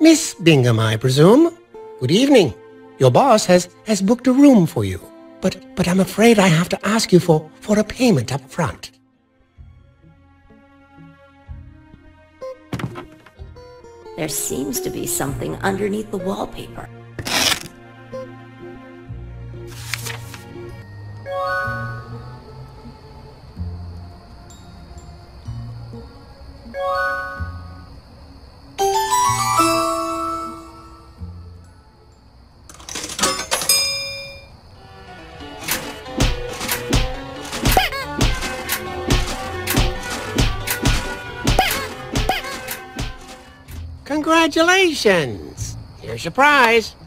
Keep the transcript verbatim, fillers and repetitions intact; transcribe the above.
Miss Bingham, I presume. Good evening. Your boss has, has booked a room for you. But, but I'm afraid I have to ask you for, for a payment up front. There seems to be something underneath the wallpaper. Congratulations! Here's your prize.